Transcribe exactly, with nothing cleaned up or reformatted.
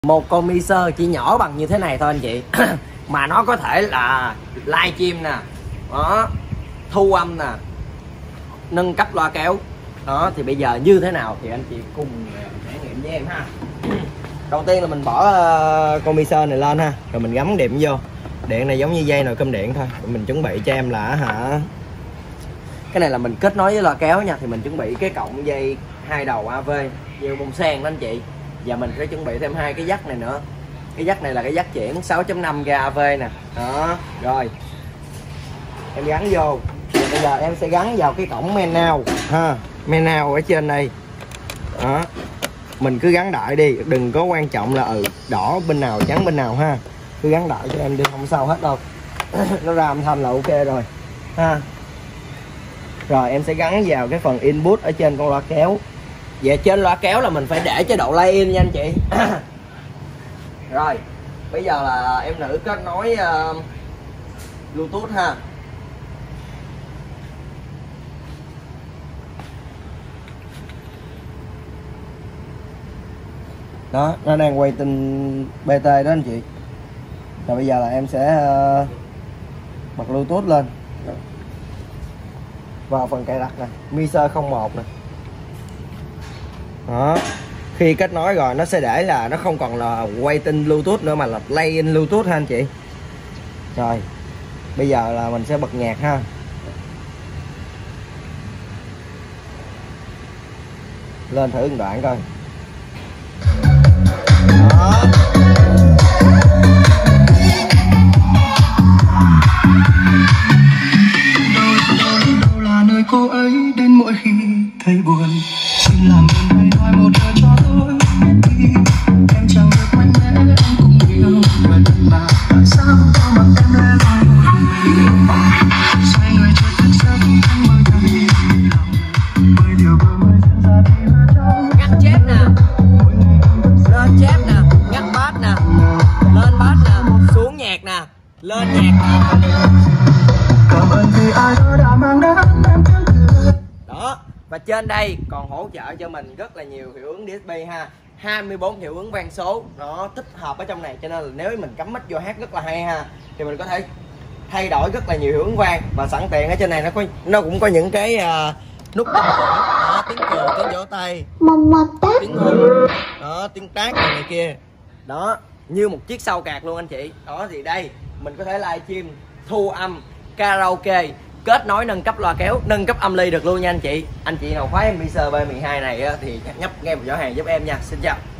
Một con mixer chỉ nhỏ bằng như thế này thôi anh chị mà nó có thể là livestream nè, đó, thu âm nè, nâng cấp loa kéo. Đó thì bây giờ như thế nào thì anh chị cùng trải nghiệm với em ha. Đầu tiên là mình bỏ uh, con mixer này lên ha, rồi mình gắm điểm vô. Điện này giống như dây nồi cơm điện thôi. Mình chuẩn bị cho em là hả, cái này là mình kết nối với loa kéo nha, thì mình chuẩn bị cái cọng dây hai đầu a vê dây bông sen đó anh chị. Và mình sẽ chuẩn bị thêm hai cái jack này nữa. Cái jack này là cái jack chuyển sáu chấm năm ga a vê nè. Đó, rồi em gắn vô. Và bây giờ em sẽ gắn vào cái cổng main out ha, main out ở trên đây. Đó, mình cứ gắn đại đi, đừng có quan trọng là ừ đỏ bên nào trắng bên nào ha, cứ gắn đại cho em đi, không sao hết đâu. Nó ra âm thanh là ok rồi ha. Rồi em sẽ gắn vào cái phần input ở trên con loa kéo. Về trên loa kéo là mình phải để chế độ lay in nha anh chị. Rồi bây giờ là em nữ kết nối uh, Bluetooth ha. Đó, nó đang quay tin bê tê đó anh chị. Rồi bây giờ là em sẽ uh, bật Bluetooth lên. Vào phần cài đặt nè, mixer không một nè. Đó, khi kết nối rồi nó sẽ để là nó không còn là quay tin Bluetooth nữa mà là play in Bluetooth ha anh chị. Rồi bây giờ là mình sẽ bật nhạc ha. Lên thử một đoạn coi. Đó. Đâu là nơi cô ấy đến mỗi khi thấy buồn. Xin làm ơn hãy nói một lời cho tôi đi. Em chẳng được mạnh mẽ, em cũng yêu vậy mà tại sao có mặt em để lại một mình. Xoay người chưa thật sớm anh mới thấy lòng bởi điều vừa mới diễn ra thì là trong ngắt chép nè, lên chép nè, ngắt bass nè, lên bass nè, xuống nhạc nè, lên nhạc nè. Cảm ơn vì ai đó đã mang đến em tiếng cười. Đó, và trên đây còn hỗ trợ cho mình rất là nhiều hiệu ứng đê ét pê ha, hai mươi bốn hiệu ứng vang số nó tích hợp ở trong này, cho nên là nếu mình cắm mic vô hát rất là hay ha, thì mình có thể thay đổi rất là nhiều hiệu ứng vang. Và sẵn tiện ở trên này nó có nó cũng có những cái uh, nút bấm đó, tiếng cười, tiếng vỗ tay, tiếng hùng, đó, tiếng tát này, này kia, đó như một chiếc sau cạc luôn anh chị. Đó thì đây mình có thể livestream, thu âm, karaoke, kết nối nâng cấp loa kéo, nâng cấp âm ly được luôn nha anh chị. Anh chị nào khoái em mixer B mười hai này á, thì nhấp ngay một giỏ hàng giúp em nha. Xin chào.